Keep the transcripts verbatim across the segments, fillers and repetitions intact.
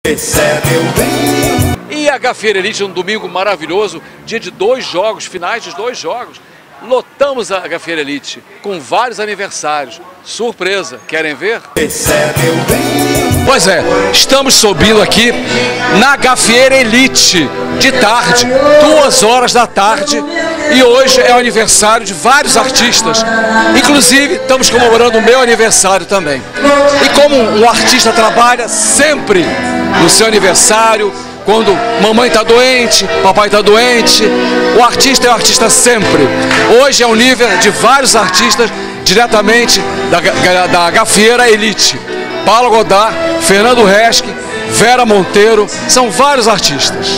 Esse é meu bem. E a Gafieira Elite, um domingo maravilhoso, dia de dois jogos, finais de dois jogos. Lotamos a Gafieira Elite com vários aniversários. Surpresa, querem ver? Esse é meu bem. Pois é, estamos subindo aqui na Gafieira Elite de tarde, duas horas da tarde, e hoje é o aniversário de vários artistas. Inclusive, estamos comemorando o meu aniversário também. E como um artista trabalha sempre no seu aniversário, quando mamãe está doente, papai está doente, o artista é o artista sempre. Hoje é um nível de vários artistas diretamente da, da Gafieira Elite. Paulo Godard, Fernando Reschke, Vera Monteiro, são vários artistas.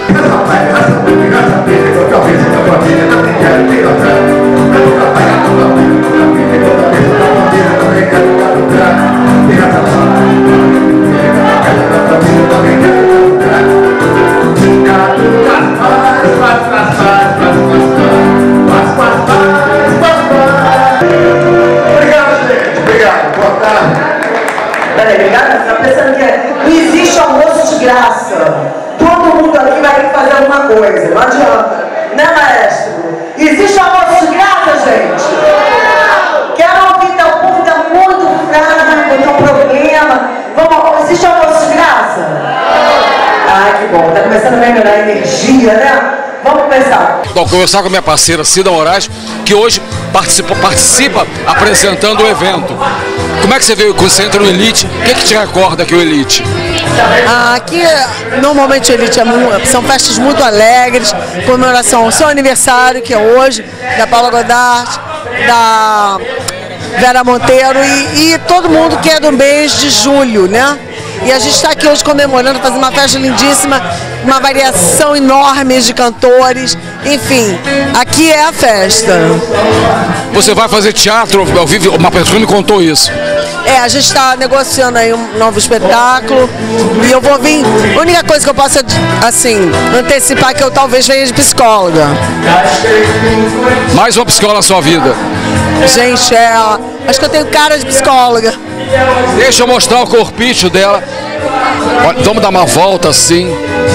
Está pensando que não existe almoço de graça. Todo mundo aqui vai ter que fazer alguma coisa. Não adianta. Né, maestro? Existe almoço de graça, gente? Quero ouvir, tá, o povo está muito fraco, tem um problema. Vamos, existe almoço de graça? Ai, que bom. Está começando a melhorar a energia, né? Vamos começar. Vou conversar com a minha parceira Cida Moraes, que hoje participa, participa apresentando o evento. Como é que você veio com você entra no Elite? O que, que te recorda aqui o Elite? Ah, aqui, normalmente o Elite é, são festas muito alegres, comemoração ao seu aniversário, que é hoje, da Paula Godard, da Vera Monteiro e, e todo mundo que é do mês de julho, né? E a gente está aqui hoje comemorando, fazendo uma festa lindíssima, uma variação enorme de cantores, enfim, aqui é a festa. Você vai fazer teatro ao vivo? Uma pessoa me contou isso. É, a gente está negociando aí um novo espetáculo e eu vou vir. A única coisa que eu posso, assim, antecipar é que eu talvez venha de psicóloga. Mais uma psicóloga na sua vida? Gente, é, acho que eu tenho cara de psicóloga. Deixa eu mostrar o corpício dela. Olha, vamos dar uma volta assim.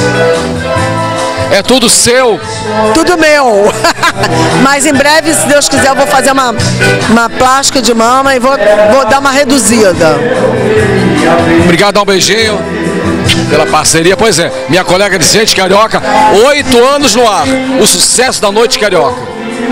É tudo seu? Tudo meu. Mas em breve, se Deus quiser, eu vou fazer uma, uma plástica de mama e vou, vou dar uma reduzida. Obrigado, dá um beijinho pela parceria. Pois é, minha colega de Gente Carioca, oito anos no ar. O sucesso da Noite Carioca.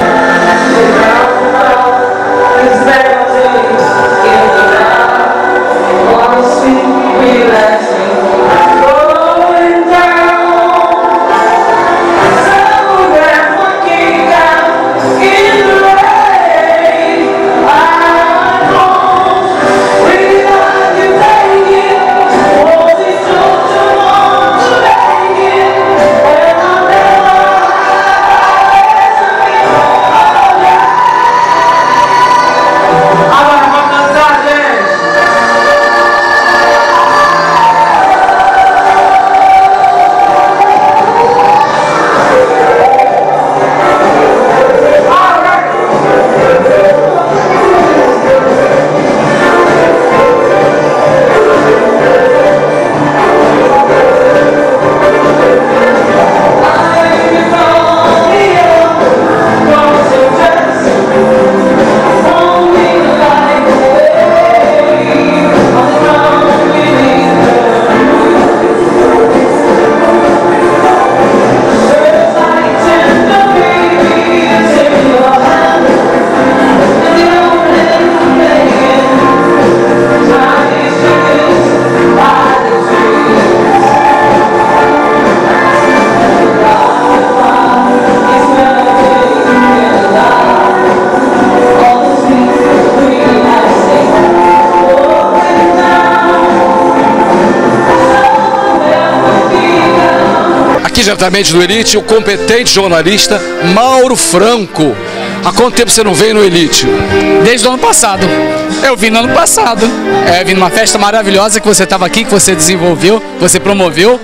Diretamente do Elite, o competente jornalista Mauro Franco. Há quanto tempo você não veio no Elite? Desde o ano passado. Eu vim no ano passado. É, vim numa festa maravilhosa que você estava aqui, que você desenvolveu, que você promoveu,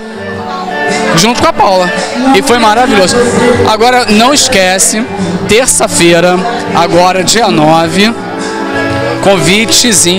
junto com a Paula. E foi maravilhoso. Agora, não esquece, terça-feira, agora dia nove, convitezinho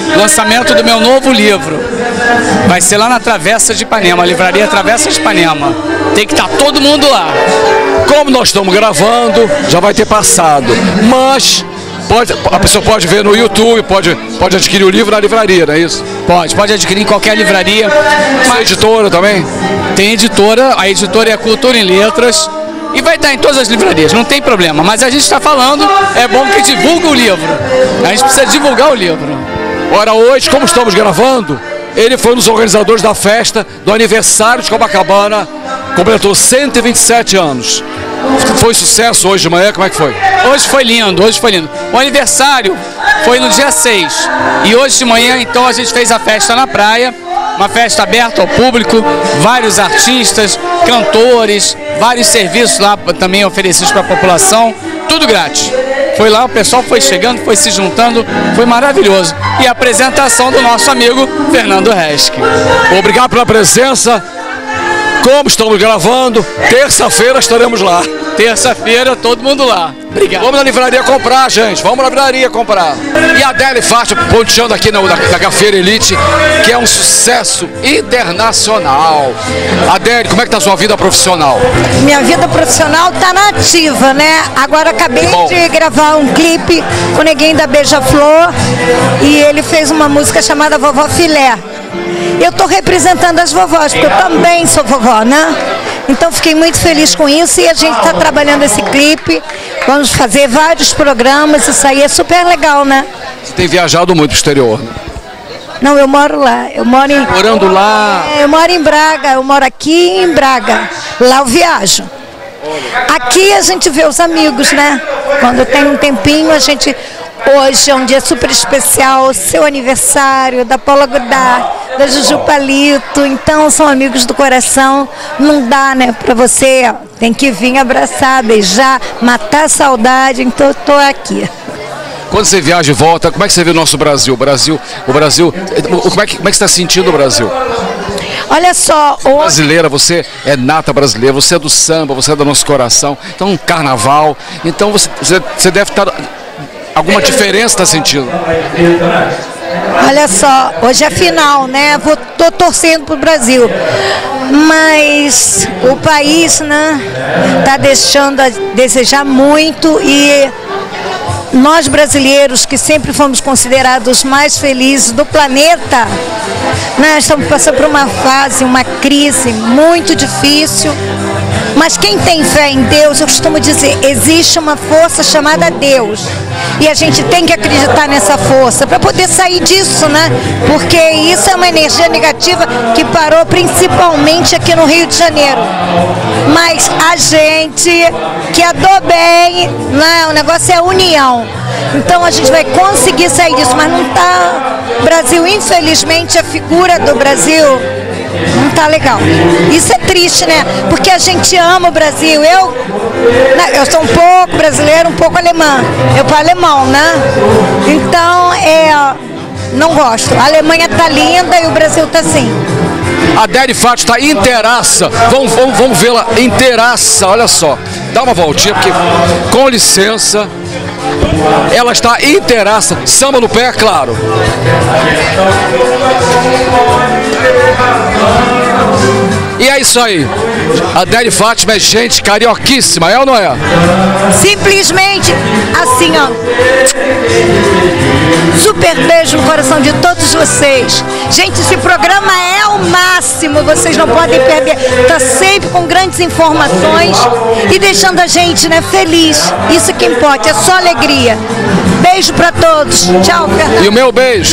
lançamento do meu novo livro. Vai ser lá na Travessa de Ipanema, a livraria Travessa de Ipanema. Tem que estar todo mundo lá. Como nós estamos gravando, já vai ter passado. Mas pode, a pessoa pode ver no YouTube, pode, pode adquirir o livro na livraria, não é isso? Pode, pode adquirir em qualquer livraria. Mas editora também? Tem editora, a editora é Cultura em Letras. E vai estar em todas as livrarias, não tem problema. Mas a gente está falando, é bom que divulgue o livro. A gente precisa divulgar o livro. Ora, hoje, como estamos gravando, ele foi um dos organizadores da festa do aniversário de Copacabana, completou cento e vinte e sete anos. Foi sucesso hoje de manhã, como é que foi? Hoje foi lindo, hoje foi lindo. O aniversário foi no dia seis. E hoje de manhã, então, a gente fez a festa na praia. Uma festa aberta ao público, vários artistas, cantores, vários serviços lá também oferecidos para a população, tudo grátis. Foi lá, o pessoal foi chegando, foi se juntando, foi maravilhoso. E a apresentação do nosso amigo Fernando Reschke. Obrigado pela presença. Como estamos gravando, terça-feira estaremos lá. Terça-feira, todo mundo lá. Obrigado. Vamos na livraria comprar, gente. Vamos na livraria comprar. E a Adele Fátio ponteando aqui na, na, na Gafieira Elite, que é um sucesso internacional. Adele, como é que tá a sua vida profissional? Minha vida profissional tá na ativa, né? Agora acabei de gravar um clipe com o Neguinho da Beija-Flor e ele fez uma música chamada Vovó Filé. Eu tô representando as vovós, porque eu também sou vovó, né? Então fiquei muito feliz com isso e a gente está trabalhando esse clipe. Vamos fazer vários programas, isso aí é super legal, né? Você tem viajado muito pro exterior, né? Não, eu moro lá. Eu moro em... Morando lá? É, eu moro em Braga, eu moro aqui em Braga. Lá eu viajo. Aqui a gente vê os amigos, né? Quando tem um tempinho, a gente... Hoje é um dia super especial, seu aniversário, da Paula Godard, da Juju Palito, então são amigos do coração, não dá, né, pra você, tem que vir abraçar, beijar, matar a saudade, então eu tô aqui. Quando você viaja e volta, como é que você vê o nosso Brasil? O Brasil, o Brasil, como é que, como é que você está sentindo o Brasil? Olha só, o... brasileira, você é nata brasileira, você é do samba, você é do nosso coração, então um carnaval, então você, você, você deve estar... Alguma diferença está sentindo? Olha só, hoje é final, né? Vou, tô torcendo pro Brasil. Mas o país, né, tá deixando a desejar muito e nós brasileiros, que sempre fomos considerados os mais felizes do planeta, né, estamos passando por uma fase, uma crise muito difícil. Mas quem tem fé em Deus, eu costumo dizer, existe uma força chamada Deus. E a gente tem que acreditar nessa força para poder sair disso, né? Porque isso é uma energia negativa que parou principalmente aqui no Rio de Janeiro. Mas a gente que é do bem, né? O negócio é união. Então a gente vai conseguir sair disso, mas não está... Brasil, infelizmente, a figura do Brasil não tá legal. Isso é triste, né? Porque a gente ama o Brasil. Eu, eu sou um pouco brasileira, um pouco alemã. Eu falo alemão, né? Então, é, não gosto. A Alemanha tá linda e o Brasil tá assim. A Adele Fátio está inteiraça. Vamos, vamos, vamos vê-la inteiraça. Olha só. Dá uma voltinha, porque, com licença, ela está inteiraça. Samba no pé, claro. E é isso aí. A Adele Fátima é gente carioquíssima, é ou não é? Simplesmente assim, ó. Super beijo no coração de todos vocês. Gente, esse programa é o máximo, vocês não podem perder. Tá sempre com grandes informações e deixando a gente, né, feliz. Isso que importa, é só alegria. Beijo pra todos. Tchau, Fernando. E o meu beijo.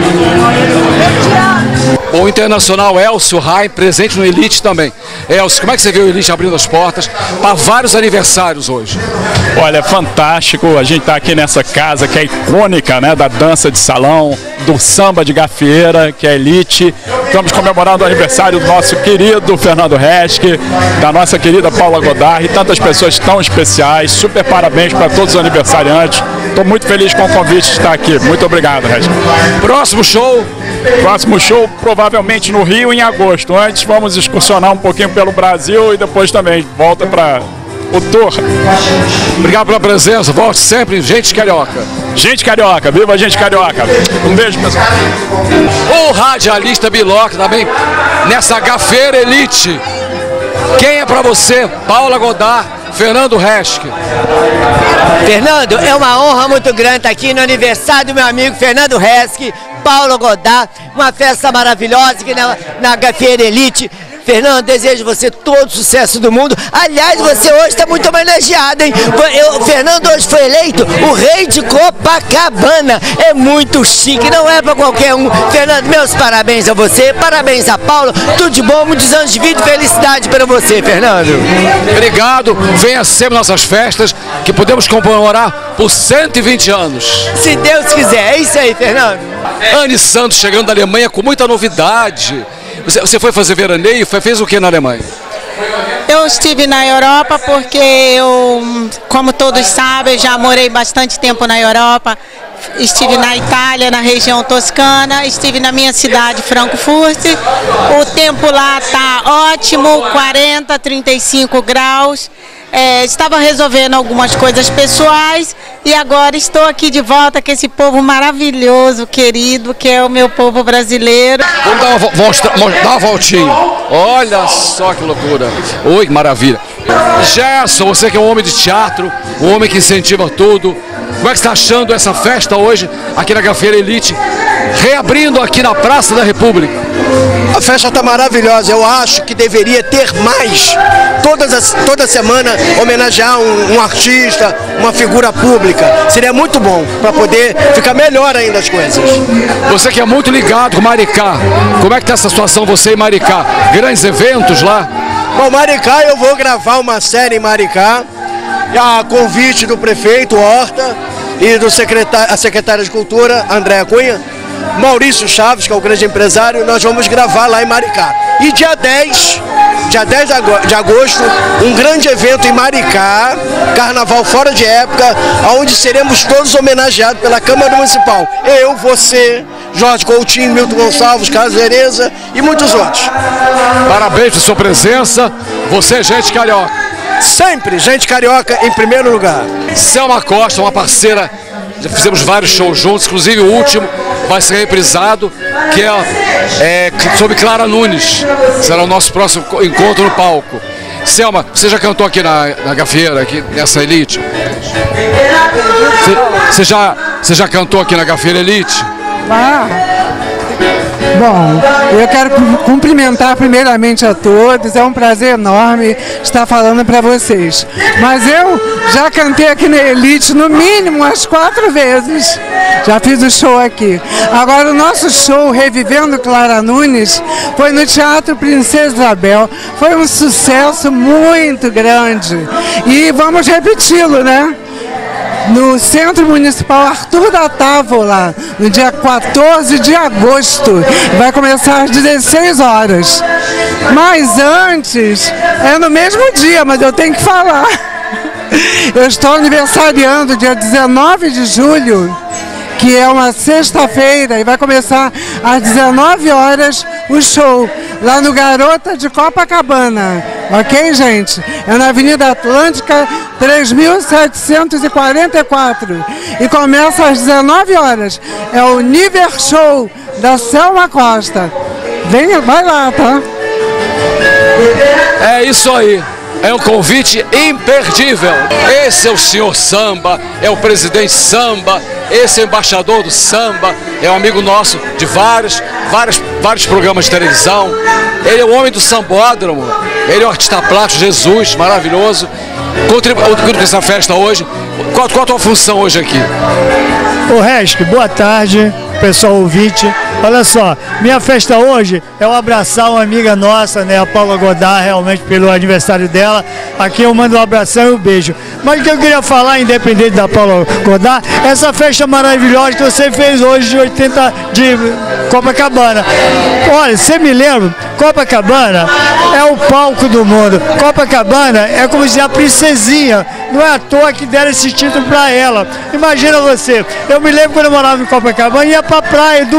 O internacional Elcio Rai, presente no Elite também. Elcio, como é que você viu o Elite abrindo as portas para vários aniversários hoje? Olha, é fantástico. A gente está aqui nessa casa que é icônica, né, da dança de salão, do samba de gafieira, que é Elite. Estamos comemorando o aniversário do nosso querido Fernando Reschke, da nossa querida Paula Godard e tantas pessoas tão especiais. Super parabéns para todos os aniversariantes. Estou muito feliz com o convite de estar aqui. Muito obrigado, Reschke. Próximo show? Próximo show provavelmente no Rio em agosto. Antes vamos excursionar um pouquinho pelo Brasil e depois também volta para o tour. Obrigado pela presença, volte sempre, gente carioca. Gente carioca, viva a gente carioca. Um beijo, pessoal. O radialista Biloc também, nessa Gafieira Elite. Quem é pra você? Paula Godard, Fernando Reschke. Fernando, é uma honra muito grande estar aqui no aniversário do meu amigo Fernando Reschke, Paula Godard, uma festa maravilhosa aqui na, na Gafieira Elite. Fernando, desejo você todo o sucesso do mundo. Aliás, você hoje está muito homenageado, hein? Eu, o Fernando hoje foi eleito o rei de Copacabana. É muito chique, não é para qualquer um. Fernando, meus parabéns a você, parabéns a Paula. Tudo de bom, muitos anos de vida e felicidade para você, Fernando. Obrigado. Venha sempre nossas festas, que podemos comemorar por cento e vinte anos. Se Deus quiser, é isso aí, Fernando. Anne Santos chegando da Alemanha com muita novidade. Você, você foi fazer veraneio? Foi, fez o que na Alemanha? Eu estive na Europa porque eu, como todos sabem, já morei bastante tempo na Europa. Estive na Itália, na região toscana, estive na minha cidade, Frankfurt. O tempo lá está ótimo, quarenta, trinta e cinco graus. É, estava resolvendo algumas coisas pessoais e agora estou aqui de volta com esse povo maravilhoso, querido, que é o meu povo brasileiro. Vamos dar uma, mostra, dar uma voltinha. Olha só que loucura. Oi, que maravilha. Gerson, você que é um homem de teatro, um homem que incentiva tudo. Como é que você está achando essa festa hoje aqui na Gafieira Elite, reabrindo aqui na Praça da República? A festa está maravilhosa, eu acho que deveria ter mais, todas as, toda semana homenagear um, um artista, uma figura pública, seria muito bom para poder ficar melhor ainda as coisas. Você que é muito ligado com Maricá, como é que está essa situação você em Maricá? Grandes eventos lá? Bom, Maricá, eu vou gravar uma série em Maricá, a convite do prefeito Horta e do secretário, a secretária de Cultura, Andréa Cunha, Maurício Chaves, que é o grande empresário, nós vamos gravar lá em Maricá. E dia dez, dia dez de agosto, um grande evento em Maricá, carnaval fora de época, onde seremos todos homenageados pela Câmara Municipal. Eu, você, Jorge Coutinho, Milton Gonçalves, Carlos Vereza e muitos outros. Parabéns pela sua presença, você é gente carioca. Sempre gente carioca em primeiro lugar. Selma Costa, uma parceira, já fizemos vários shows juntos, inclusive o último vai ser reprisado, que é, é sobre Clara Nunes. Será o nosso próximo encontro no palco. Selma, você já cantou aqui na, na Gafieira, aqui nessa Elite? Você, você, já, você já cantou aqui na Gafieira Elite? Ah. Bom, eu quero cumprimentar primeiramente a todos, é um prazer enorme estar falando para vocês. Mas eu já cantei aqui na Elite no mínimo umas quatro vezes, já fiz o show aqui. Agora o nosso show Revivendo Clara Nunes foi no Teatro Princesa Isabel, foi um sucesso muito grande e vamos repeti-lo, né? No Centro Municipal Arthur da Távola, no dia quatorze de agosto. Vai começar às dezesseis horas. Mas antes, é no mesmo dia, mas eu tenho que falar. Eu estou aniversariando dia dezenove de julho, que é uma sexta-feira, e vai começar às dezenove horas o show, lá no Garota de Copacabana. Ok, gente? É na Avenida Atlântica, três mil setecentos e quarenta e quatro. E começa às dezenove horas. É o Niver Show da Selma Costa. Venha, vai lá, tá? É isso aí. É um convite imperdível. Esse é o senhor Samba, é o presidente Samba, esse é o embaixador do Samba, é um amigo nosso de vários, vários, vários programas de televisão. Ele é o homem do sambódromo, ele é o artista plástico, Jesus, maravilhoso. Contribuindo com essa festa hoje. Qual, qual a tua função hoje aqui? Ô Reschke, boa tarde, pessoal ouvinte. Olha só, minha festa hoje é um abraçar uma amiga nossa, né, a Paula Godard, realmente pelo aniversário dela. Aqui eu mando um abração e um beijo. Mas o que eu queria falar, independente da Paula Godard, essa festa maravilhosa que você fez hoje de oitenta de Copacabana. Olha, você me lembra, Copacabana é o palco do mundo. Copacabana é como dizer a princesinha. Não é à toa que deram esse título para ela. Imagina você, eu me lembro quando eu morava em Copacabana, ia pra praia, dormir na praia.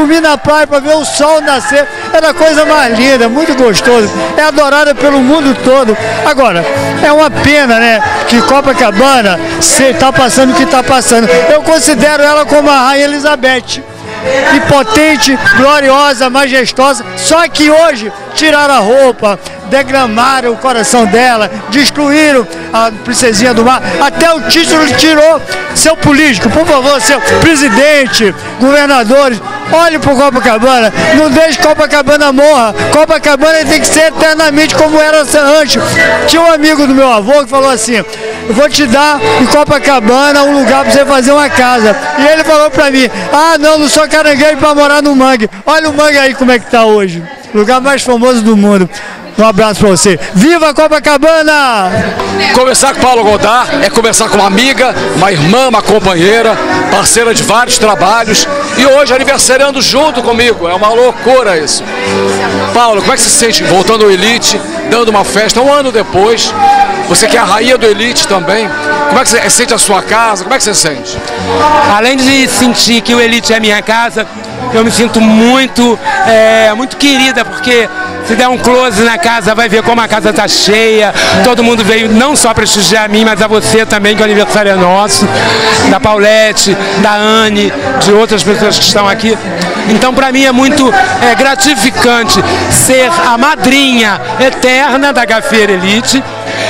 praia para ver o sol nascer. Era a coisa mais linda, muito gostoso. É adorada pelo mundo todo. Agora, é uma pena, né, que Copacabana está passando o que está passando. Eu considero ela como a Rainha Elizabeth. E potente, gloriosa, majestosa. Só que hoje tiraram a roupa, degramaram o coração dela, destruíram a princesinha do mar, até o título tirou. Seu político, por favor, seu presidente, governadores, olhe para Copacabana, não deixe Copacabana morra. Copacabana tem que ser eternamente como era antes. Tinha um amigo do meu avô que falou assim: eu vou te dar em Copacabana um lugar para você fazer uma casa. E ele falou para mim: ah, não, não sou caranguejo para morar no mangue. Olha o mangue aí como é que tá hoje. Lugar mais famoso do mundo. Um abraço pra você. Viva Copacabana! Conversar com Paulo Godard é conversar com uma amiga, uma irmã, uma companheira, parceira de vários trabalhos e hoje aniversariando junto comigo. É uma loucura isso. Paulo, como é que você se sente voltando ao Elite, dando uma festa um ano depois? Você que é a rainha do Elite também. Como é que você sente a sua casa? Como é que você sente? Além de sentir que o Elite é minha casa, eu me sinto muito, é, muito querida, porque se der um close na casa, vai ver como a casa está cheia. Todo mundo veio não só prestigiar a mim, mas a você também, que o aniversário é nosso. Da Paulette, da Anne, de outras pessoas que estão aqui. Então, para mim, é muito é, gratificante ser a madrinha eterna da Gafieira Elite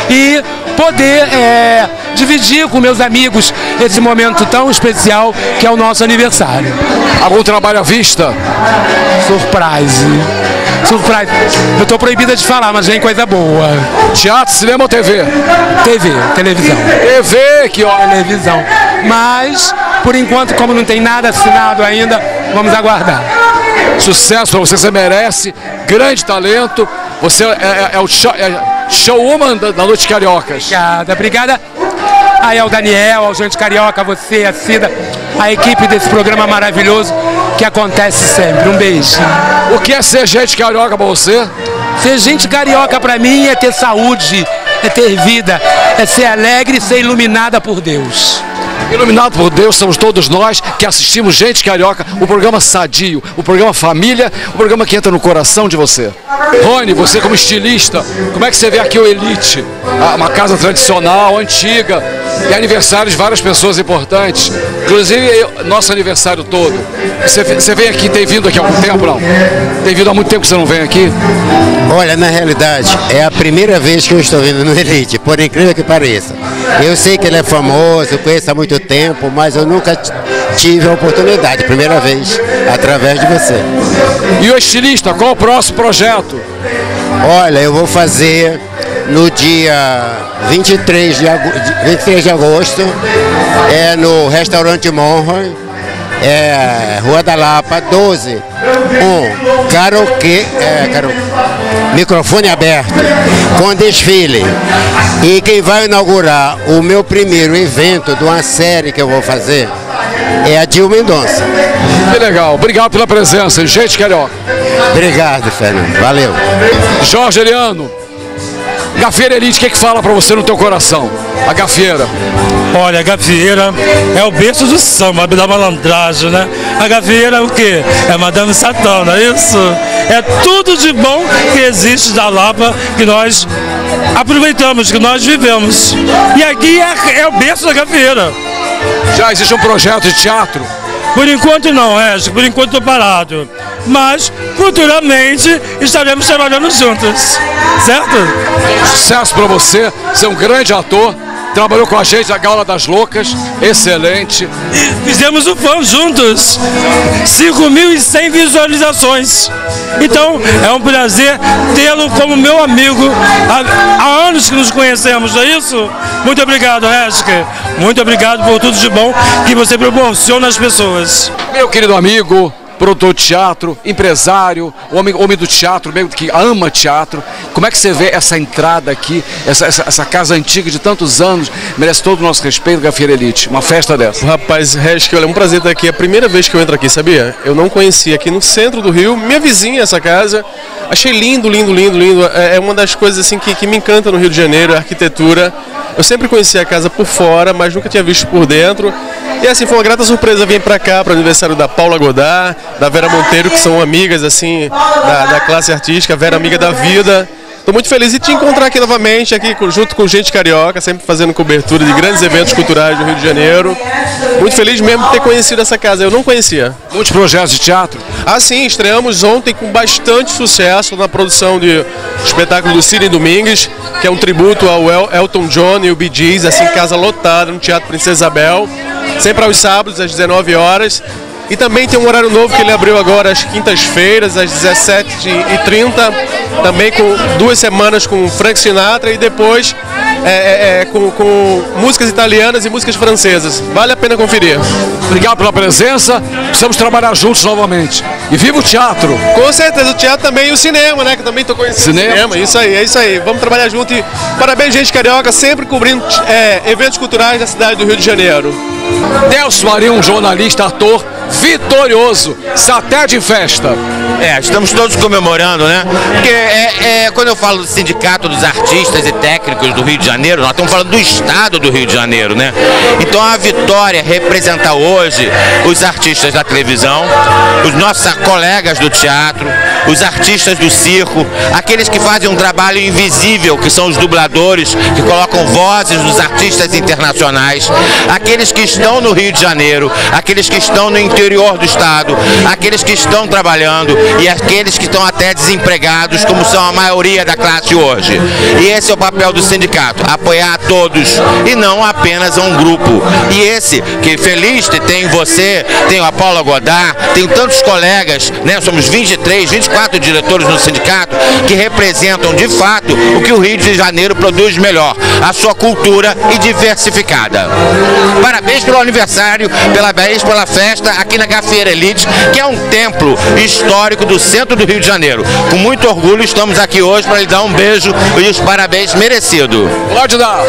e poder é, dividir com meus amigos esse momento tão especial que é o nosso aniversário. Algum trabalho à vista? Surprise. Surprise. Eu estou proibida de falar, mas vem coisa boa. Teatro, cinema ou T V? T V, televisão. T V, que ó. Televisão. Mas, por enquanto, como não tem nada assinado ainda, vamos aguardar. Sucesso para você, você merece. Grande talento. Você é, é, é o show, é showwoman da, da Noite Cariocas. Obrigada, obrigada. Aí ao Daniel, ao Gente Carioca, a você, a Cida, a equipe desse programa maravilhoso que acontece sempre. Um beijo. O que é ser gente carioca para você? Ser gente carioca para mim é ter saúde, é ter vida, é ser alegre e ser iluminada por Deus. Iluminado por Deus somos todos nós que assistimos Gente Carioca, o programa sadio, o programa família, o programa que entra no coração de você. Rony, você como estilista, como é que você vê aqui o Elite? Uma casa tradicional, antiga, e aniversário de várias pessoas importantes, inclusive nosso aniversário todo. Você, você vem aqui, tem vindo aqui há algum tempo, não? Tem vindo há muito tempo que você não vem aqui? Olha, na realidade, é a primeira vez que eu estou vindo no Elite, por incrível que pareça. Eu sei que ele é famoso, eu conheço há muito tempo, mas eu nunca tive a oportunidade, primeira vez, através de você. E o estilista, qual o próximo projeto? Olha, eu vou fazer no dia vinte e três de agosto, é no restaurante Monroe, é Rua da Lapa, doze, um karaokê, é, karaokê, microfone aberto, com desfile. E quem vai inaugurar o meu primeiro evento de uma série que eu vou fazer é a Dil Mendonça. Que legal, obrigado pela presença, Gente Carioca. Obrigado, Fernando, valeu. Jorge Eliano, Gafieira Elite, o que é que fala pra você no teu coração? A Gafieira. Olha, a Gafieira é o berço do samba, da malandragem, né? A Gafieira é o quê? É Madame Satã, não é isso? É tudo de bom que existe da Lapa, que nós aproveitamos, que nós vivemos. E aqui é, é o berço da Gafieira. Já existe um projeto de teatro? Por enquanto não, é, por enquanto estou parado. Mas, futuramente, estaremos trabalhando juntos, certo? Sucesso para você, você é um grande ator, trabalhou com a gente na Gaula das Loucas, excelente. E fizemos o fã juntos, cinco mil e cem visualizações. Então, é um prazer tê-lo como meu amigo, há, há anos que nos conhecemos, não é isso? Muito obrigado, Resker. Muito obrigado por tudo de bom que você proporciona às pessoas. Meu querido amigo, produtor de teatro, empresário, homem, homem do teatro, meio que ama teatro. Como é que você vê essa entrada aqui, essa, essa, essa casa antiga de tantos anos, merece todo o nosso respeito, Gafieira Elite, uma festa dessa? Rapaz, Resker, é um prazer estar aqui, é a primeira vez que eu entro aqui, sabia? Eu não conhecia, aqui no centro do Rio, minha vizinha essa casa, achei lindo, lindo, lindo, lindo, é uma das coisas assim que, que me encanta no Rio de Janeiro, a arquitetura. Eu sempre conhecia a casa por fora, mas nunca tinha visto por dentro. E assim, foi uma grata surpresa vir para cá, para o aniversário da Paula Godard, da Vera Monteiro, que são amigas assim da, da classe artística, Vera amiga da vida. Estou muito feliz de te encontrar aqui novamente, aqui junto com gente carioca, sempre fazendo cobertura de grandes eventos culturais do Rio de Janeiro. Muito feliz mesmo de ter conhecido essa casa, eu não conhecia. Muitos projetos de teatro? Ah, sim, estreamos ontem com bastante sucesso na produção de espetáculo do Sidney Domingues, que é um tributo ao El Elton John e o Bee Gees, assim, casa lotada no Teatro Princesa Isabel, sempre aos sábados, às dezenove horas. E também tem um horário novo que ele abriu agora às quintas-feiras, às dezessete e trinta, também com duas semanas com Frank Sinatra e depois é, é, é, com, com músicas italianas e músicas francesas. Vale a pena conferir. Obrigado pela presença, precisamos trabalhar juntos novamente. E viva o teatro! Com certeza, o teatro também e o cinema, né? Que também estou conhecendo. Cinema. cinema. Isso aí, é isso aí. Vamos trabalhar junto e parabéns, gente carioca, sempre cobrindo é, eventos culturais da cidade do Rio de Janeiro. Delcio Marinho, um jornalista, ator vitorioso, Satélite em festa. É, estamos todos comemorando, né? Porque é, é, quando eu falo do Sindicato dos Artistas e Técnicos do Rio de Janeiro, nós estamos falando do Estado do Rio de Janeiro, né? Então a vitória representa hoje os artistas da televisão, os nossos colegas do teatro, os artistas do circo, aqueles que fazem um trabalho invisível, que são os dubladores, que colocam vozes dos artistas internacionais, aqueles que estão no Rio de Janeiro, aqueles que estão no interior do estado, aqueles que estão trabalhando e aqueles que estão até desempregados, como são a maioria da classe hoje. E esse é o papel do sindicato, apoiar a todos e não apenas a um grupo. E esse, que feliz que tem você, tem a Paula Godard, tem tantos colegas, né? Somos vinte e três, vinte e quatro diretores no sindicato que representam de fato o que o Rio de Janeiro produz melhor, a sua cultura e diversificada. Parabéns pelo aniversário, pela vez, pela festa aqui na Gafieira Elite, que é um templo histórico do centro do Rio de Janeiro. Com muito orgulho estamos aqui hoje para lhe dar um beijo e os parabéns merecido. Pode dar.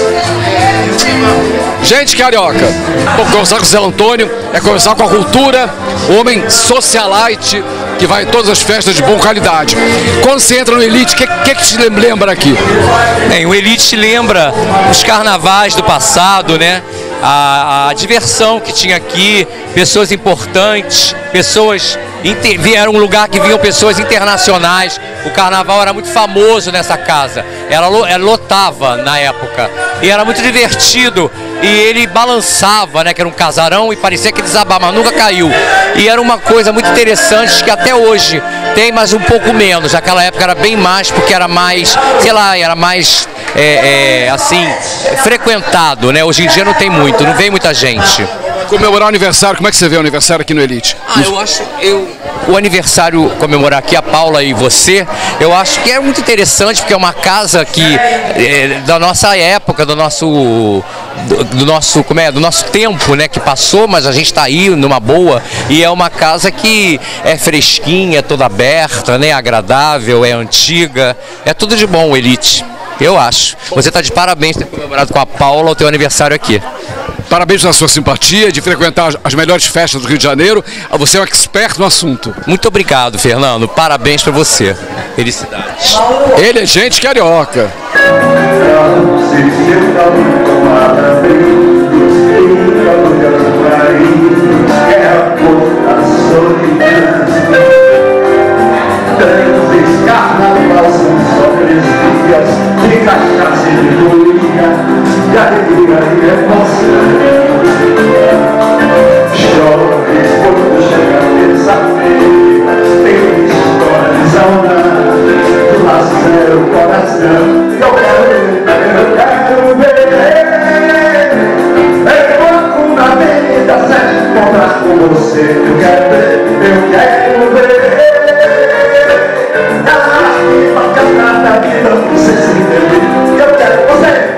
Gente carioca, vou conversar com o Zé Antônio, é conversar com a cultura, o homem socialite que vai em todas as festas de boa qualidade. Quando você entra no Elite, o que, que, que te lembra aqui? Bem, o Elite lembra os carnavais do passado, né? A, a diversão que tinha aqui, pessoas importantes, pessoas... Era um lugar que vinham pessoas internacionais. O carnaval era muito famoso nessa casa. Ela, ela lotava na época. E era muito divertido. E ele balançava, né? Que era um casarão e parecia que desabava, mas nunca caiu. E era uma coisa muito interessante que até hoje tem, mas um pouco menos. Naquela época era bem mais, porque era mais, sei lá, era mais, é, é, assim, frequentado, né? Hoje em dia não tem muito, não vem muita gente. Comemorar o aniversário, como é que você vê o aniversário aqui no Elite? Ah, eu acho, eu, o aniversário, comemorar aqui a Paula e você, eu acho que é muito interessante, porque é uma casa que, é, da nossa época, do nosso, do, do nosso, como é, do nosso tempo, né, que passou, mas a gente está aí numa boa, e é uma casa que é fresquinha, é toda aberta, né, agradável, é antiga, é tudo de bom o Elite, eu acho. Você está de parabéns por ter comemorado com a Paula o teu aniversário aqui. Parabéns pela sua simpatia de frequentar as melhores festas do Rio de Janeiro. Você é um expert no assunto. Muito obrigado, Fernando. Parabéns para você. Felicidades. Ele é gente carioca. E a alegria e a emoção chove quando chega a terça-feira. Tem histórias ao lado do laço meu coração. Eu quero, eu quero ver. Enquanto na vida se encontrar com você, eu quero ver, eu quero ver. Na arquibancada da vida você se entender. Eu quero você.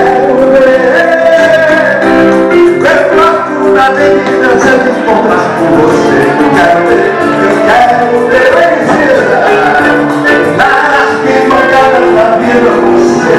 Na vida, se eu encontrar com você, eu quero ver, eu quero ver felicidade. Na arquibancada da vida, você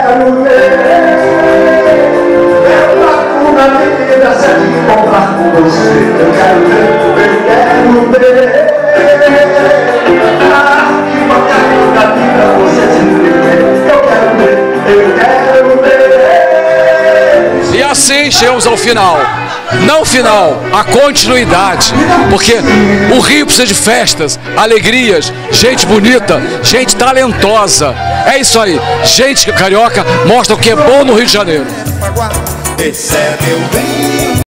quero ver. Eu trago na vida certo de comprar com você. Eu quero ver, eu quero ver. Ah, que uma carta da vida você se viver. Eu quero ver, eu quero ver. E assim chegamos ao final. Não final, a continuidade. Porque o Rio precisa de festas, alegrias, gente bonita, gente talentosa. É isso aí. Gente carioca mostra o que é bom no Rio de Janeiro. Esse é meu bem.